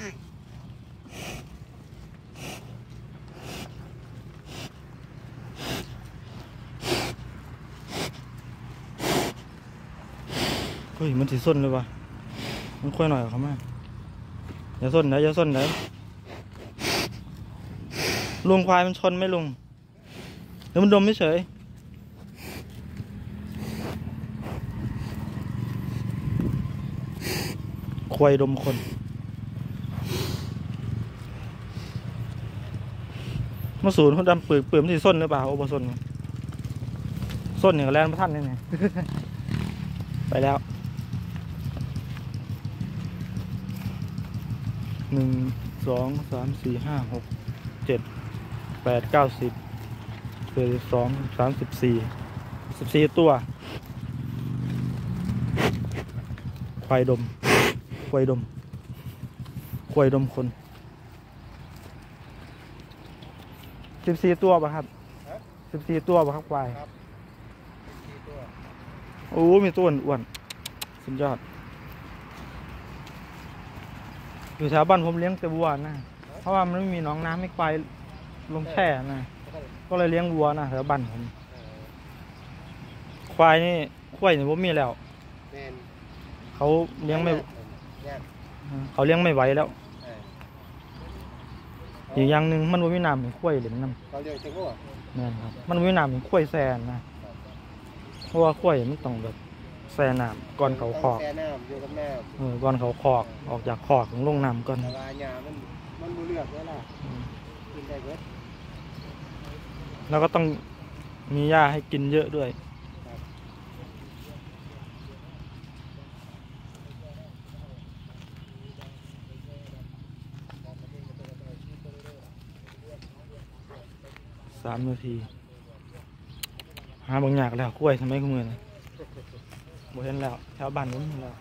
เฮ้ยมันสีส้นเลยวะมันค่อยหน่อยเขามาอย่าส้นนะอย่าส้นนะลุงควายมันชนไม่ลุงเดี๋ยวมันดมไม่เฉยควายดมคนมาสูนเขาดำปืนมันสีส้นหรือเปล่าโอ้โหส้นอย่างแรงพระท่านนี่ไง ไปแล้ว1 2 3 4 5 6 7 8 9 10 12 34ตัวควายดมคน14 ตัวป่ะครับ14 ตัวป่ะครับควายโอ้มีตัวอ้วนสุดยอดอยู่แถวบ้านผมเลี้ยงแต่วัวนะเพราะว่ามันไม่มีหนองน้ำไม่ควายลงแช่นะก็เลยเลี้ยงวัวนะแถวบ้านผมควายนี่ผมมีแล้วเขาเลี้ยงไม่ไหวแล้วอีกอย่างหนึ่งมันไม่มีน้ำเหมือนควายเหลืองน้ำเขาเลี้ยงจังหวะนั่นครับมันไม่มีน้ำเหมือนควายแซนนะเพราะว่าควายมันต้องแบบแซ่น้ำก่อนเขาคอกก่อนเขาคอกออกจากคอกของลงน้ำก่อนมันบูเลือกแล้วล่ะกินได้เยอะแล้วก็ต้องมีหญ้าให้กินเยอะด้วย3 นาทีหาบางอย่างแล้วกล้วยทำไมขมือนะบ่เห็นแล้วแถวบ้านนู้นแล้ว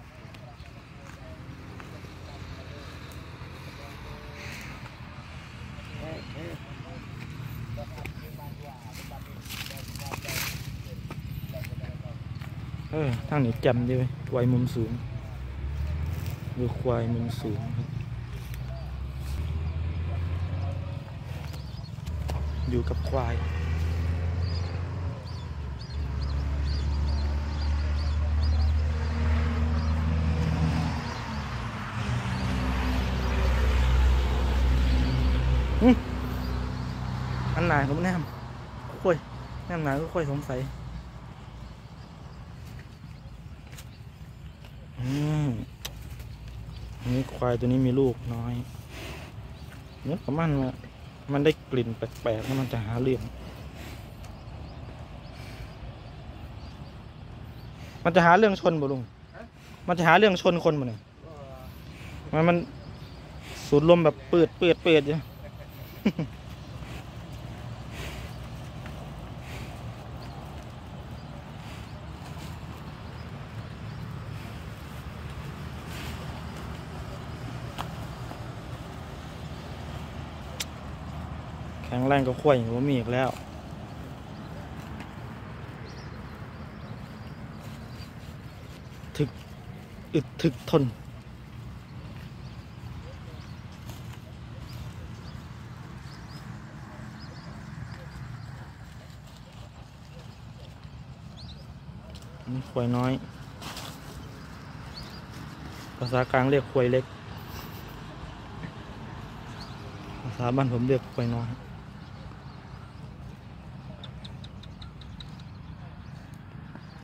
ทางนี้แจ่มดีเลยควายมุมสูงดูควายมุมสูงครับอยู่กับควายอันไหนผมแนมค่อยแนมไหนก็ค่อยสงสัยนี่ควายตัวนี้มีลูกน้อยเนี่ยประมาณว่ามันได้กลิ่นแปลกๆแล้วมันจะหาเรื่องชนบ่ลุงมันจะหาเรื่องชนคนบ่เนี่ยมันสูดลมแบบเปิดอยู่แข็งแรงก็ควายอย่างว่ามีอีกแล้วถึกทนนี่ควายน้อยภาษากลางเรียกควายเล็กภาษาบ้านผมเรียกควายน้อย